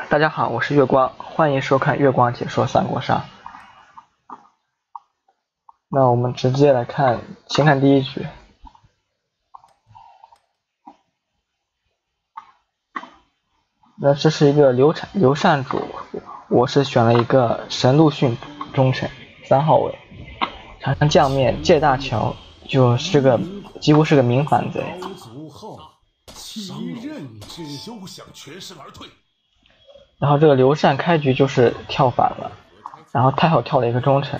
大家好，我是月光，欢迎收看月光解说三国杀。那我们直接来看，先看第一局。那这是一个刘禅主，我是选了一个神陆逊忠臣3号位，场上将面借大乔就是个几乎是个明反贼。然后这个刘禅开局就是跳反了，然后太后跳了一个忠臣。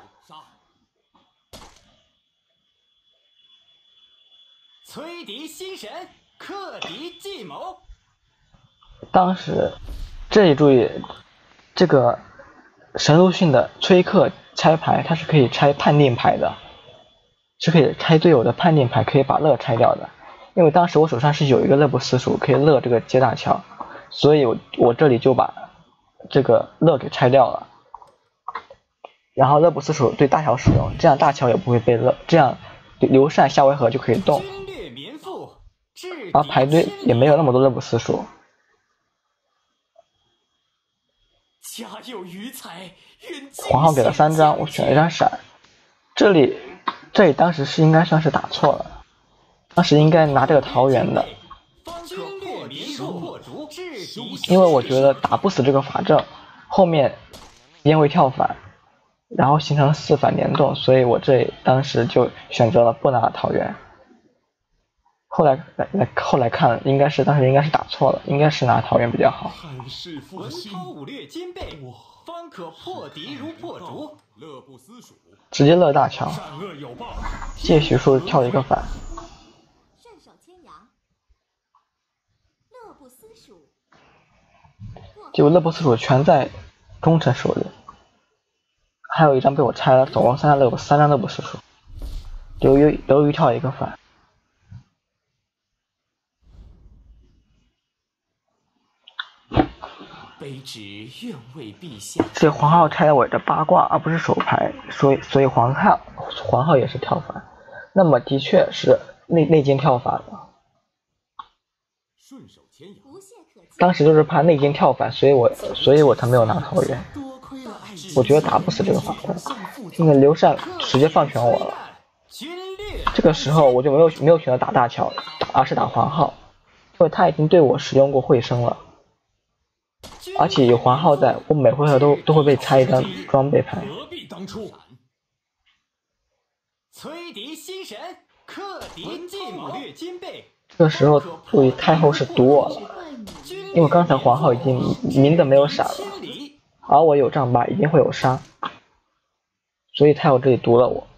摧敌心神，克敌计谋。 当时这里注意，这个神陆逊的崔克拆牌，它是可以拆判定牌的，是可以拆队友的判定牌，可以把乐拆掉的。因为当时我手上是有一个乐不思蜀，可以乐这个接大乔，所以我这里就把这个乐给拆掉了，然后乐不思蜀对大乔使用，这样大乔也不会被乐，这样刘禅下回合就可以动，然后排队也没有那么多乐不思蜀。 家有余财， 黄浩给了3张，我选了一张闪。这里当时是应该算是打错了，当时应该拿这个桃园的，因为我觉得打不死这个法正，后面一定会跳反，然后形成4反联动，所以我当时就选择了不拿桃园。后来看，当时应该是打错了，应该是拿桃园比较好。 文韬武略兼备，方可破敌如破竹。 直接乐大乔，借徐庶跳了一个反。结果乐不思蜀全在忠臣手里，还有一张被我拆了，总共3张乐不思蜀。刘瑜跳了一个反。 卑职愿为陛下。 这黄浩拆了我的八卦，而不是手牌，所以黄浩也是跳反。那么的确是内奸跳反了。当时就是怕内奸跳反，所以我才没有拿桃园。我觉得打不死这个法官，因为刘禅直接放权我了。这个时候我就没有选择打大乔，而是打黄浩，因为他已经对我使用过会生了。而且有黄浩在，我每回合都会被拆一张装备牌。 摧敌心神，克敌计谋。 这个时候注意太后是堵我了，因为刚才黄浩已经明的没有闪了，而我有丈八一定会有杀，所以太后这里堵了我。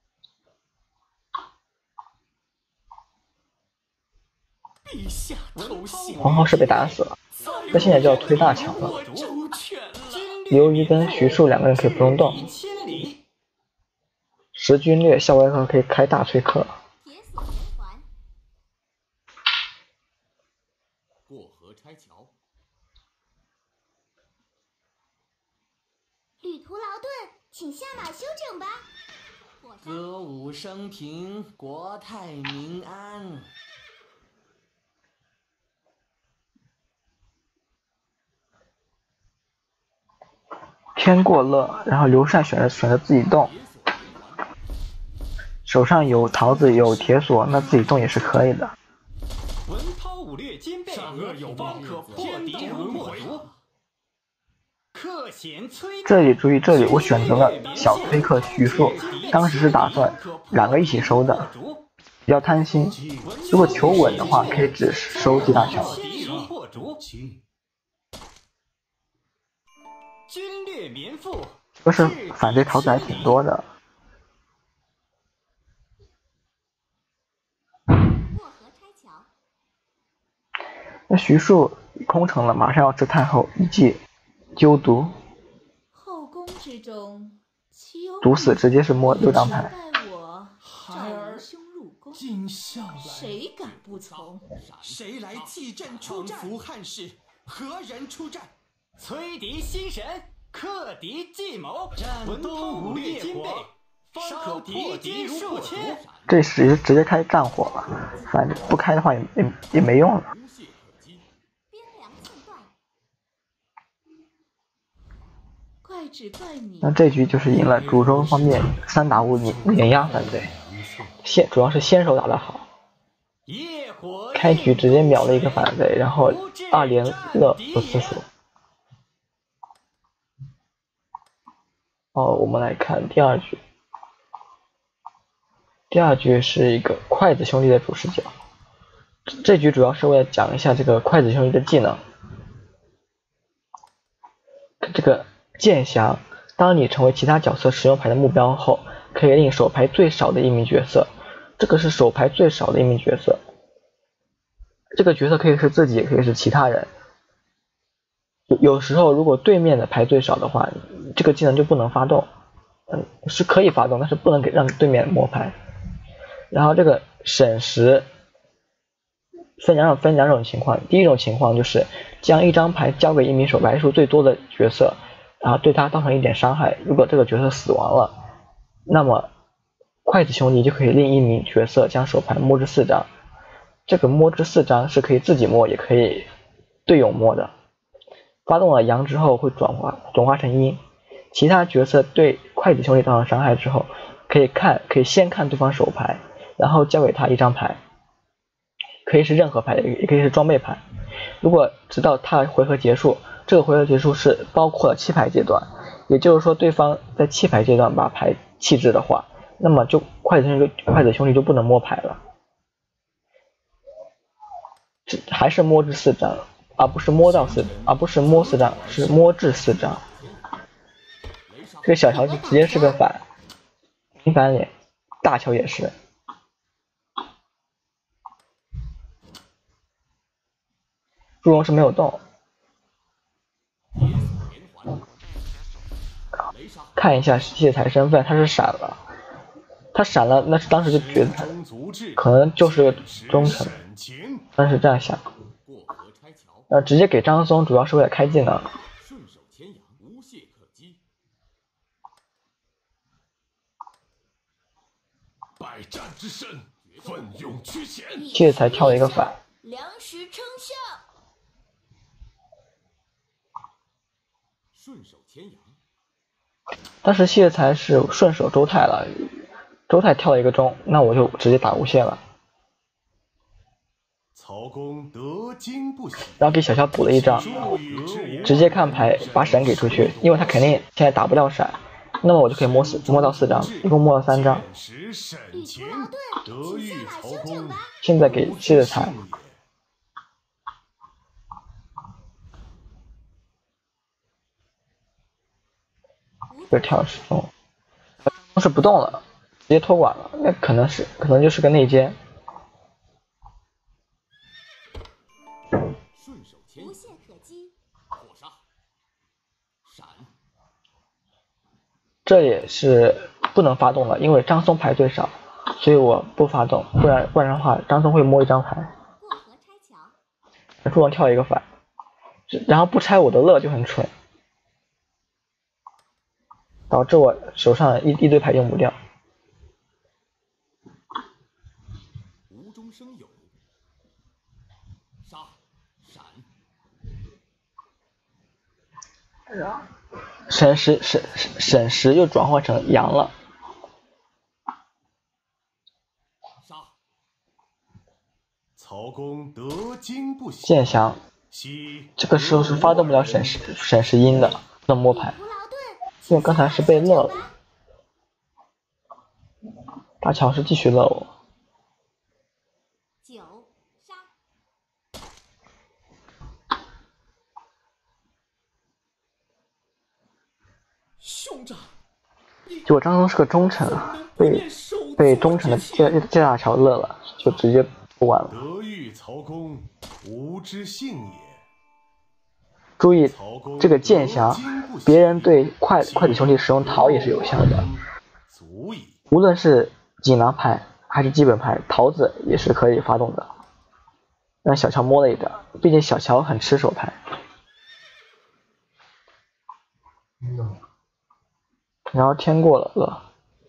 黄浩是被打死了，那现在就要推大乔了。刘瑜跟徐庶2个人可以不用动，10军略下回合可以开大崔克。 过河拆桥， 旅途劳顿，请下马休整吧。 歌舞升平，国泰民安。 天过乐，然后刘禅选择自己动，手上有桃子有铁锁，那自己动也是可以的。 文韬武略兼备，方可破敌如破竹。克贤摧。 这里注意，这里我选择了小崔克徐庶，当时是打算2个一起收的，比较贪心。如果求稳的话，可以只收接大乔。 军略绵复， 可是反对桃子还挺多的。那徐庶空城了，马上要吃太后，一记纠毒， 后宫之中， 毒死直接是摸6张牌。 孩儿兄入宫，谁敢不从？ 谁来继朕出战？服汉室，何人出战？摧敌心神，克敌计谋。文韬武略兼备，方可破敌如破竹。 这时直接开战火了，反正不开的话也没用了。 那这局就是赢了，主中方面3打5碾压反贼，主要是先手打得好，开局直接秒了一个反贼，然后2连乐不次数。我们来看第二局。第二局是一个筷子兄弟的主视角，这局主要是为了讲一下这个筷子兄弟的技能。这个剑降，当你成为其他角色使用牌的目标后，可以令手牌最少的一名角色，这个是手牌最少的一名角色，这个角色可以是自己，也可以是其他人。有时候如果对面的牌最少的话，这个技能就不能发动，是可以发动，但是不能让对面摸牌。然后这个审时分两种情况，第一种情况就是将一张牌交给一名手牌数最多的角色，然后对他造成一点伤害，如果这个角色死亡了，那么筷子兄弟就可以令一名角色将手牌摸至4张，这个摸至4张是可以自己摸也可以队友摸的，发动了阳之后会转化成阴，其他角色对筷子兄弟造成伤害之后，可以先看对方手牌，然后交给他一张牌，可以是任何牌，也可以是装备牌。如果直到他回合结束，这个回合结束是包括了弃牌阶段，也就是说对方在弃牌阶段把牌弃置的话，那么就筷子兄弟就不能摸牌了，还是摸至4张，而不是摸4张，是摸至4张。这个小乔就直接是个平反脸，大乔也是。祝融是没有动，看一下谢才身份，他是闪了，那是当时就觉得可能就是个忠诚，但是这样想，直接给张松主要是为了开技能。百战之身，奋勇屈前，谢才跳了一个反， 粮食称象。 顺手牵羊， 当时谢才是顺手周泰了，周泰跳了一个中，那我就直接打无限了。 曹公得经不息， 然后给小乔补了一张，直接看牌把闪给出去，因为他肯定现在打不了闪，那么我就可以摸到4张，一共摸了3张。现在给谢才。就跳时钟，是不动了，直接托管了，那可能就是个内奸。 顺手牵无懈可击，火杀闪， 这也是不能发动了，因为张松牌最少，所以我不发动，不然的话张松会摸一张牌。 过河拆桥，祝融跳一个反，然后不拆我的乐就很蠢。导致我手上一堆牌用不掉。 无中生有，杀闪， 审时又转化成阳了。 杀，曹公得经不息， 剑降，这个时候是发动不了审时阴的，不能摸牌。因为刚才是被乐了，大乔是继续乐我。 9杀， 兄长， 结果张松是个忠臣啊，被忠臣的谢大乔乐了，就直接不管了。 得遇曹公，吾之幸也。 注意这个剑降，别人对筷子兄弟使用桃也是有效的，无论是锦囊牌还是基本牌，桃子也是可以发动的。让小乔摸了一点，毕竟小乔很吃手牌。然后天过了，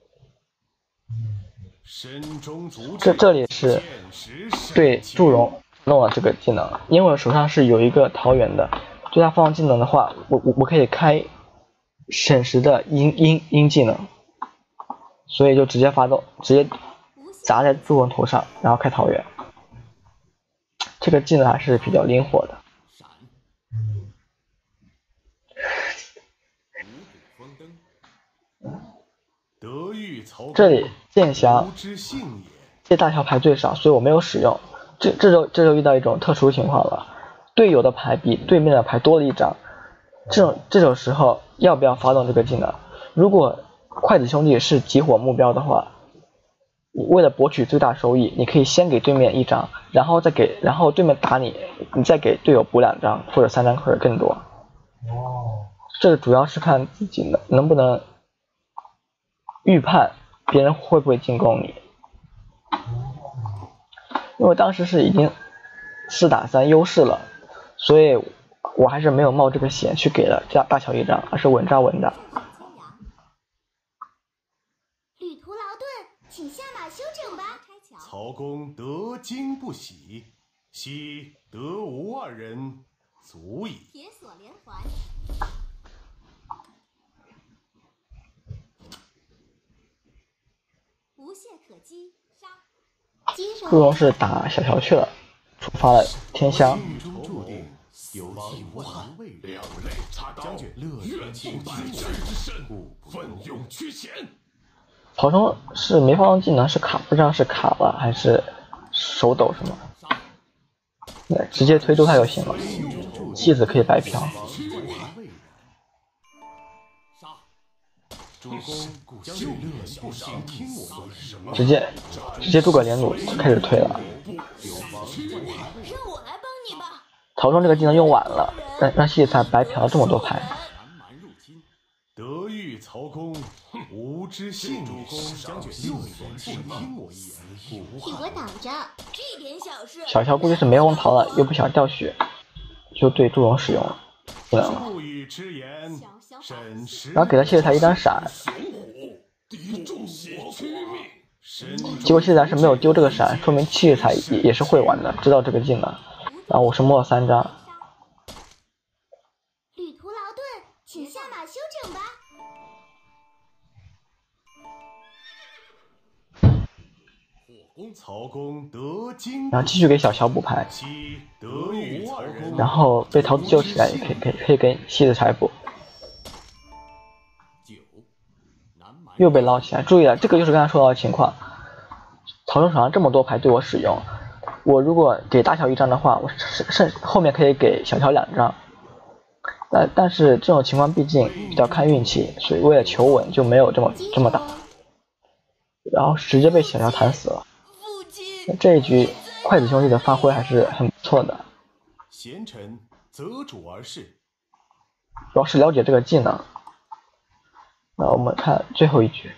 这里是对祝融弄了这个技能，因为我手上是有一个桃园的。对他放技能的话，我可以开省时的阴技能，所以就直接发动，直接砸在朱文头上，然后开桃园。这个技能还是比较灵活的。这里剑翔这大桥牌最少，所以我没有使用。这就遇到一种特殊情况了，队友的牌比对面的牌多了一张。这种时候要不要发动这个技能？如果筷子兄弟是集火目标的话，为了博取最大收益，你可以先给对面一张，然后对面打你，你再给队友补2张或者3张或者更多。这个主要是看自己能不能预判别人会不会进攻你。因为当时是已经4打3优势了，所以我还是没有冒这个险去给了大乔一张，而是稳扎稳打。 旅途劳顿，请下马休整吧。 曹公得惊不喜，昔得无2人，足矣。 铁锁连环。无懈可击，杀！ 朱荣是打小乔去了，触发了天香。 有气无寒，两肋插刀，愿尽百战之身，奋勇屈前。 曹冲是没发动技能，是卡，不知道是卡了还是手抖什么。对，直接推周泰就行了，戏子可以白嫖。直接诸葛连弩就开始推了。 让我来帮你吧。 曹冲这个技能用晚了，让戏子才白嫖了这么多牌。 得遇曹公，无知性命，将军乐言不听我一言， 替我挡着，这点小事。 小乔估计是没红桃了，又不想掉血，就对祝融使用了，不能了。然后给了谢才一张闪，结果谢才是没有丢这个闪，说明谢才也是会玩的，知道这个技能。然后我是摸了3张。 旅途劳顿，请下马休整吧。 曹公得惊， 然后继续给小乔补牌，然后被桃子救起来，也可以给戏子才补。又被捞起来，注意了，这个就是刚才说到的情况。曹冲手上这么多牌对我使用，我如果给大乔一张的话，我后面可以给小乔2张。但是这种情况毕竟比较看运气，所以为了求稳就没有这么打，然后直接被小乔弹死了。这一局筷子兄弟的发挥还是很不错的。 贤臣择主而事， 主要是了解这个技能。那我们看最后一局，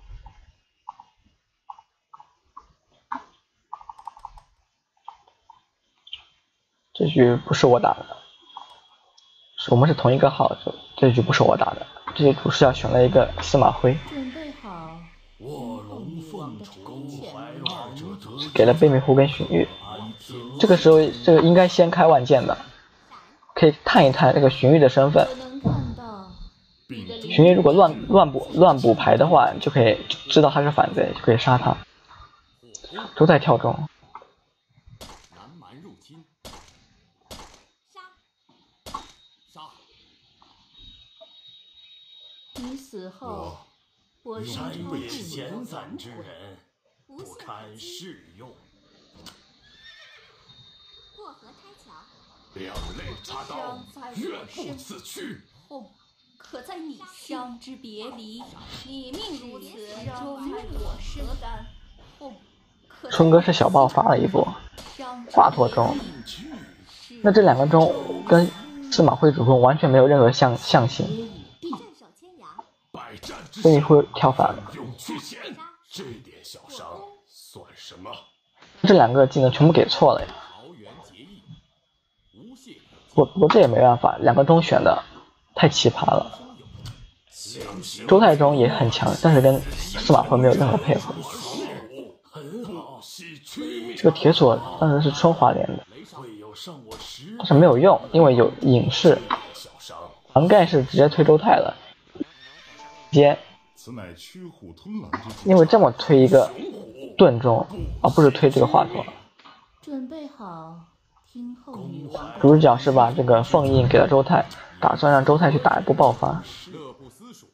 这局不是我打的，我们是同一个号，这局不是我打的，这局主视角选了一个司马徽， 准备好， 卧龙凤雏， 给了贝美湖跟荀彧。这个时候这个应该先开万剑的，可以探一探这个荀彧的身份。荀彧如果乱补牌的话，就可以知道他是反贼，就可以杀他。都在跳中。 你死后，我山野闲散之人，不堪试用。 过河拆桥， 两肋插刀，愿不此去。 可在你伤之别离，你命如此，终与我何干？ 春哥是小爆发了一波，华佗中。那这2个中跟司马徽主公完全没有任何象形，所以会跳反了。 这点小伤算什么？ 这2个技能全部给错了呀。不过这也没办法，2个中选的太奇葩了。周太中也很强，但是跟司马徽没有任何配合。这个铁锁当然是春华连的，但是没有用，因为有隐士。黄盖是直接推周泰了， 接， 此乃驱虎吞狼之计。 因为这么推一个盾中，而不是推这个华佗。 准备好，听候女王的。 主视角是把这个封印给了周泰，打算让周泰去打一波爆发。 乐不思蜀，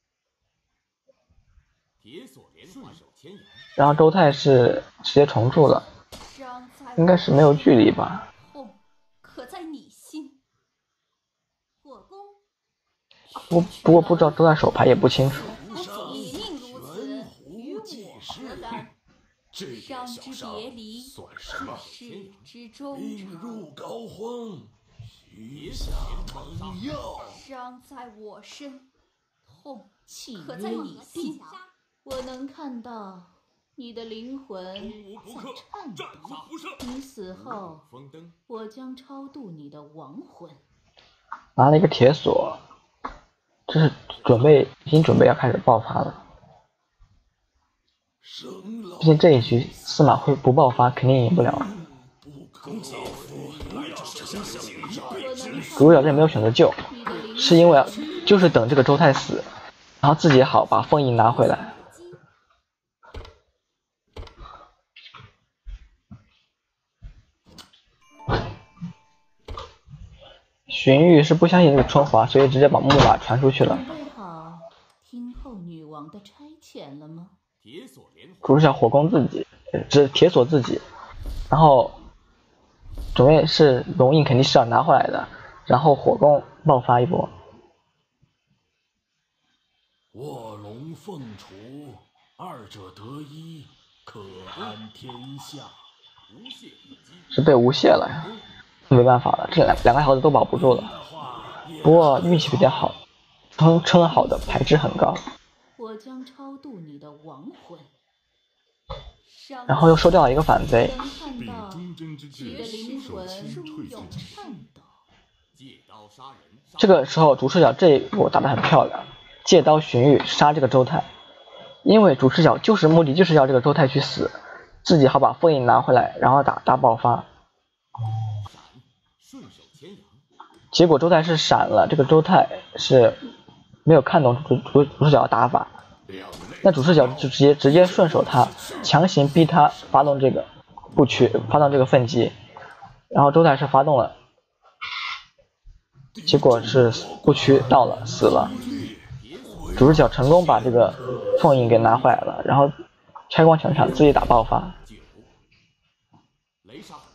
铁索连环手牵羊。 然后周泰是直接重铸了， 伤在应该是没有距离吧。 痛，可在你心。火攻。 不过不知道周泰手牌也不清楚。 你命如此，与我何干？伤之别离， 算什么？ 世之忠诚。 入膏肓，许下盟药。 伤在我身，痛契可在约你心。 我能看到你的灵魂在颤抖。你死后， 风灯， 我将超度你的亡魂。 拿了一个铁锁，这是已经准备要开始爆发了。毕竟这一局司马徽不爆发肯定赢不了。主角这没有选择救，是因为就是等这个周泰死，然后自己好把封印拿回来。荀彧是不相信这个春华，所以直接把木马传出去了。 准备好听候女王的差遣了吗？ 铁索连环。 主视角火攻自己，只铁锁自己，然后准备是龙印肯定是要拿回来的，然后火攻爆发一波。 卧龙凤雏，二者得一，可安天下。 无懈可击。 是被无懈了呀，没办法了，这两个小子都保不住了。不过运气比较好，撑好的牌质很高。 我将超度你的亡魂。 然后又收掉了一个反贼。 能看到忠贞之你的至，手灵魂心退有至颤抖。 借刀杀人。 这个时候主视角这一波打得很漂亮，借刀荀彧杀这个周泰，因为主视角目的就是要这个周泰去死，自己好把封印拿回来，然后打大爆发。 顺手牵羊。 结果周泰是闪了，这个周泰是没有看懂主视角的打法，那主视角就直接顺手他，强行逼他发动这个不屈，发动这个奋击，然后周泰是发动了，结果是不屈到了，死了。主视角成功把这个封印给拿回来了，然后拆光全场，自己打爆发。 雷杀。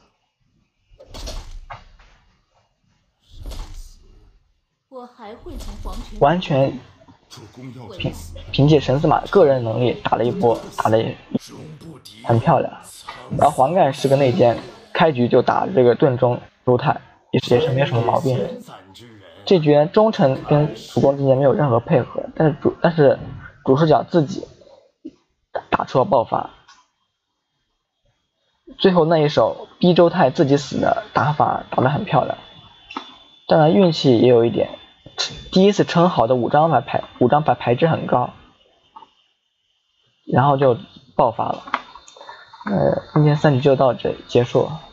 我还会从黄泉完全凭借神司马的个人能力打了一波，打得很漂亮。然后黄盖是个内奸，开局就打这个盾中周泰，也是没有什么毛病的。这局忠臣跟主公之间没有任何配合，但是主视角自己打出了爆发。最后那一手逼周泰自己死的打法打得很漂亮，当然运气也有一点。第一次撑好的5张牌牌质很高，然后就爆发了。今天3局就到这里结束了。